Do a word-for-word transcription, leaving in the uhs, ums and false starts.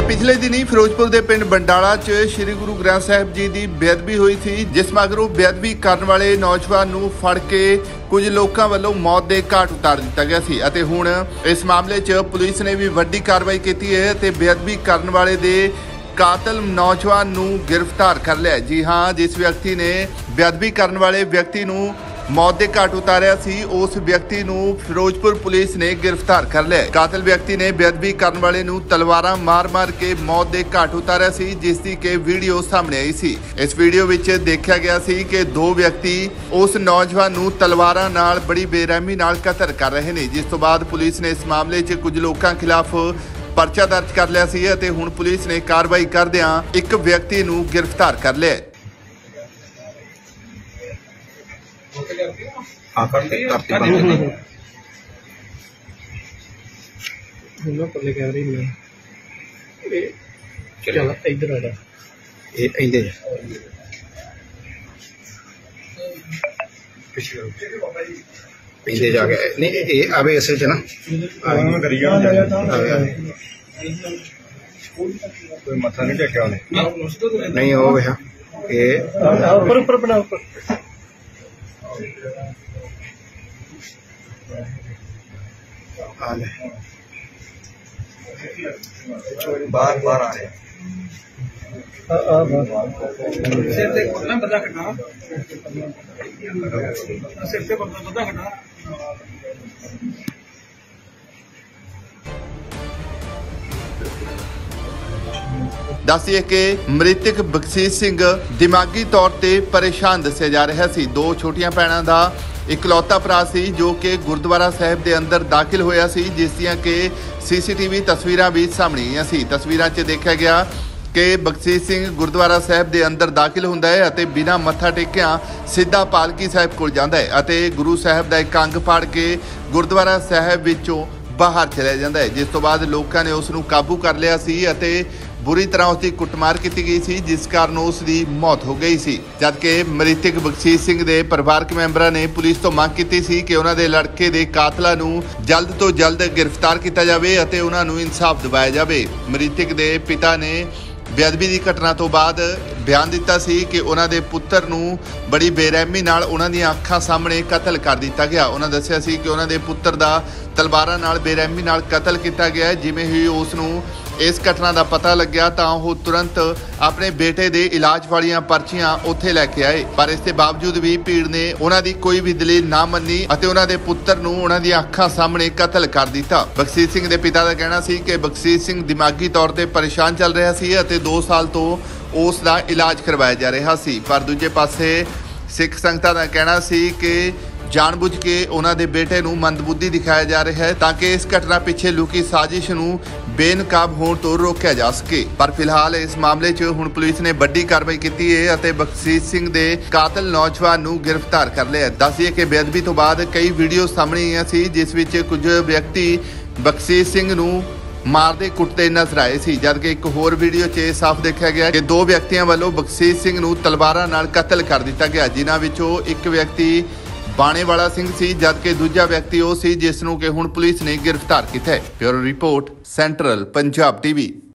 पिछले दिनी फिरोजपुर के पिंड बंडाला च श्री गुरु ग्रंथ साहिब जी की बेअदबी हुई थी, जिस मगरों बेअदबी करने वाले नौजवान नूं फड़ के कुछ लोगों वालों मौत के घाट उतार दिता गया सी अते हुण इस मामले च पुलिस ने भी वड्डी कार्रवाई की है ते बेअदबी करने वाले दे कातल नौजवान नूं गिरफ्तार कर लिया। जी हाँ, जिस व्यक्ति ने बेअदबी करने वाले व्यक्ति नूं मौत के घाट उतारिया सी उस व्यक्ति नूं फिरोजपुर पुलिस ने गिरफ्तार कर लिया। कातल व्यक्ति ने बेअदबी करने वाले नूं तलवारां मार मार के मौत के घाट उतारिया सी, जिसकी के वीडियो सामने आई सी। इस वीडियो विच देखा गया सी कि दो व्यक्ति उस नौजवान नूं तलवारां नाल बड़ी बेरहमी नाल कतल कर रहे ने, जिस तो बाद पुलिस ने इस मामले च कुछ लोगों खिलाफ परचा दर्ज कर लिया सी अते हुण पुलिस ने कार्रवाई करदिआं एक व्यक्ति नूं गिरफ्तार कर लिया। हाँ करते करते बंद ना पल्ले कैमरे में ये चला इधर आ ये इधर इधर जाके नहीं ये अबे ऐसे च ना कोई मथा नहीं टेकिया उन्हें नहीं हो गया ये ऊपर ऊपर बना ऊपर बार बार आ रहे सिर ते बंदा बंदा खड़ा सिर ते बंदा बंदा खड़ा दसिए कि मृतक बख्शीश सिंह दिमागी तौर पर परेशान दसिया जा रहा सी। दो छोटियां भैणां दा इकलौता भरा सी जो कि गुरुद्वारा साहिब के अंदर दाखिल होया सी, जिस दियां कि सीसीटीवी तस्वीरां भी सामने आईयां सी। तस्वीरां च देखा गया कि बख्शीश सिंह गुरुद्वारा साहिब के अंदर दाखिल हुंदा है अते बिना मत्था टेकिया सीधा पालकी साहिब कोल जांदा है अते गुरु साहिब दा एक अंग फाड़ के गुरुद्वारा साहिब विचों बाहर चला जाता है, जिस तो बाद लोगों ने उसनूं काबू कर लिया सी अते बुरी तरह उसकी कुटमार की गई सी, जिस कारण उसकी मौत हो गई सी। जबकि मृतक बख्शीश सिंह के परिवारक मैंबरां ने पुलिस तो मंग की सी कि उन्होंने लड़के के कातलों नूं जल्द तो जल्द गिरफ्तार किया जाए अते उन्हां नूं इंसाफ दिवाया जाए। मृतक के पिता ने बेअदबी की घटना तो बाद बयान दिता सी कि उन्होंने पुत्र नूं बड़ी बेरहमी नाल उन्हां दीआं अखां सामने कतल कर दिता गया। उन्होंने दस्सिया सी कि उन्होंने पुत्र का तलवारां नाल बेरहमी नाल कतल किया गया। जिवें ही उसनूं इस घटना का पता लग्या तां ओह तुरंत अपने बेटे के इलाज वालियां पर्चियां उत्थे लैके आए, पर इसके बावजूद भी भीड़ ने उन्हां दी कोई भी दलील ना मन्नी अते उन्हां दे पुत्र नूं उन्हां दी अखां सामने कतल कर दिता। बख्शीश सिंह के पिता का कहना सी कि बख्शीश सिंह दिमागी तौर पर परेशान चल रहा सी अते दो साल तो उस दा इलाज करवाया जा रहा सी, पर दूजे पासे सिख संगतां का कहना सी कि जानबूझ के उन्होंने बेटे नूं मंदबुद्धि दिखाया जा रहा है ताकि इस घटना पिछे लुकी साजिश नूं बेनकाब होने तो रोकया जा सके। पर फिलहाल इस मामले च हुण पुलिस ने बड़ी कार्रवाई की है अते बख्शीश सिंह दे कातल नौजवान नूं गिरफ्तार कर लिया। दसिए कि बेअदबी तो बाद कई वीडियो सामने आईयां सी, जिस विच कुछ व्यक्ति बख्शीश सिंह नूं मारते कुटते नजर आए सी, जबकि एक होर वीडियो च साफ देखा गया कि दो व्यक्तियों वालों बख्शीश सिंह नूं तलवारां नाल कतल कर दिता गया, जिन्हां विचों एक व्यक्ति बाणे वाला सिंह सी जबकि दूजा व्यक्ति वो सी जिसनूं कि हुण पुलिस ने गिरफ्तार किया है। Bureau report central Punjab TV.